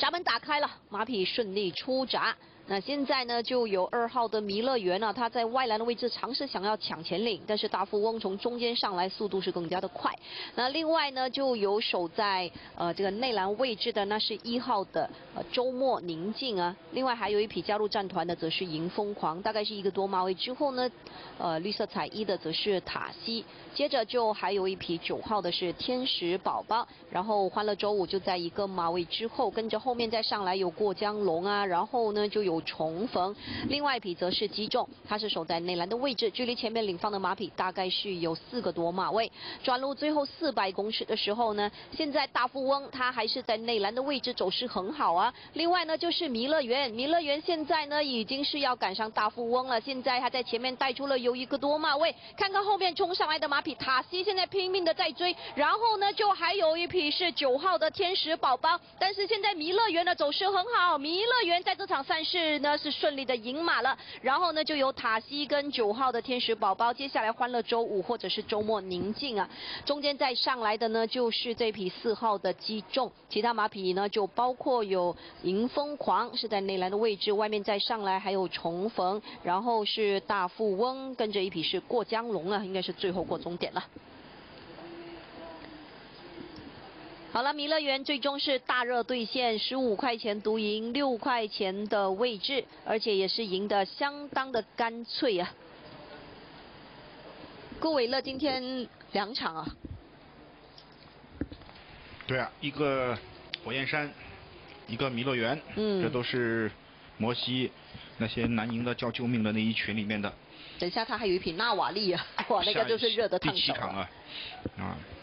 闸门打开了，马匹顺利出闸。 那现在呢，就有2号的弥勒园啊，他在外栏的位置尝试想要抢前领，但是大富翁从中间上来，速度是更加的快。那另外呢，就有守在这个内栏位置的，那是1号的周末宁静啊。另外还有一匹加入战团的，则是迎疯狂，大概是1个多马位之后呢，绿色彩衣的则是塔西，接着就还有一匹9号的是天使宝宝，然后欢乐周5就在1个马位之后，跟着后面再上来有过江龙啊，然后呢就有 重逢，另外一匹则是击中，它是守在内栏的位置，距离前面领放的马匹大概是有4个多马位。转入最后400公尺的时候呢，现在大富翁他还是在内栏的位置，走势很好啊。另外呢就是弥勒园，弥勒园现在呢已经是要赶上大富翁了，现在他在前面带出了有1个多马位，看看后面冲上来的马匹塔西现在拼命的在追，然后呢就还有一匹是9号的天使宝宝，但是现在弥勒园的走势很好，弥勒园在这场赛事 呢是顺利的赢马了，然后呢就有塔西跟9号的天使宝宝，接下来欢乐周5或者是周末宁静啊，中间再上来的呢就是这匹4号的击中，其他马匹呢就包括有迎疯狂是在内栏的位置，外面再上来还有重逢，然后是大富翁，跟着一匹是过江龙啊，应该是最后过终点了。 好了，弥勒园最终是大热兑现，15块钱独赢6块钱的位置，而且也是赢得相当的干脆啊。郭伟乐今天2场啊。 对啊，一个火焰山，一个弥勒园，这都是摩西那些难赢的叫救命的那一群里面的。 等一下他还有一匹纳瓦利啊，哇，那个就是热得烫手。 第7场啊，啊。